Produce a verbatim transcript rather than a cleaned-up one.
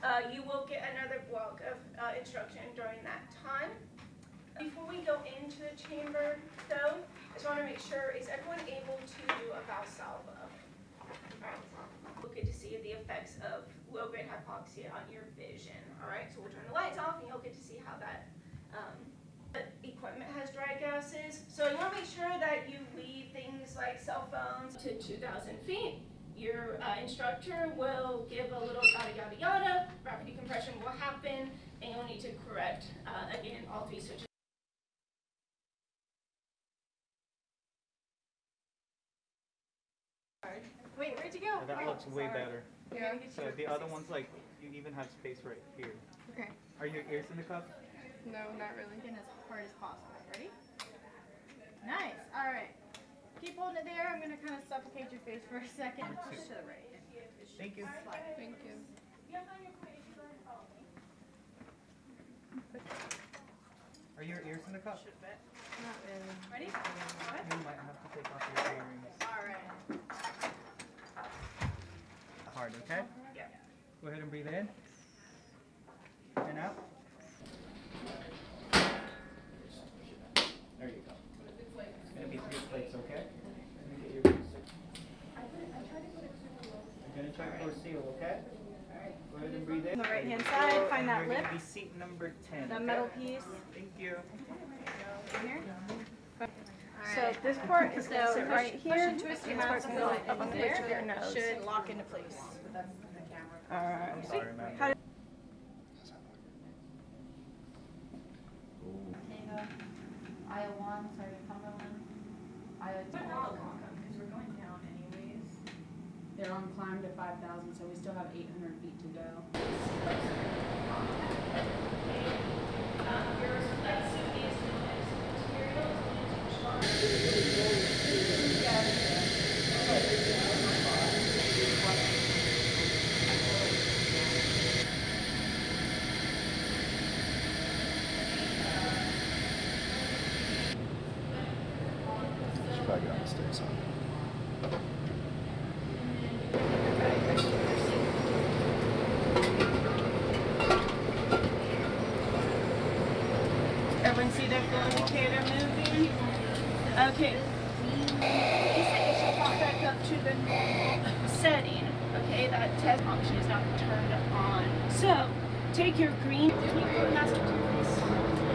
Uh, you will get another block of uh, instruction during that time. Before we go into the chamber, though, I just want to make sure, is everyone able to do a Valsalva? Alright, we'll get to see the effects of low-grade hypoxia on your vision. Alright, so we'll turn the lights off and you'll get to see how that um, equipment has dry gases. So you want to make sure that you leave things like cell phones to two thousand feet. Your uh, instructor will give a little yada yada yada, rapid decompression will happen, and you'll need to correct, uh, again, all three switches. Wait, where'd you go? Yeah, that oh, looks way sorry. better. Yeah. So the other one's like, you even have space right here. Okay. Are your ears in the cup? No, not really. In as hard as possible. Ready? Nice. All right. Keep holding it there. I'm going to kind of suffocate your face for a second. Push to the right. Thank you. Thank you. Are your ears in the cup? Not really. Ready? What? You might have to take off your earrings. All right. Hard, okay? Yeah. Go ahead and breathe in. And out. There you go. It's going to be three plates, okay? Let me get your You're going to try for a seal, okay? Go ahead and breathe in. On the right hand side, find that lip. Be seat number ten. The okay? metal piece. Thank you. In here. So this part is going to sit right here. Twist your mouth and go up on the bridge of your nose. It should lock into place. All right. I'm sorry, man. How I O one, sorry, Cumberland. I O two. Because we're going down anyways. They're on climb to five thousand, so we still have eight hundred feet to go. Should probably get on the stairs, huh? Everyone see that flow indicator moving? Okay. It should pop back up to the normal setting. Okay, that test function is not turned on. So, take your green, can you put mask to your face?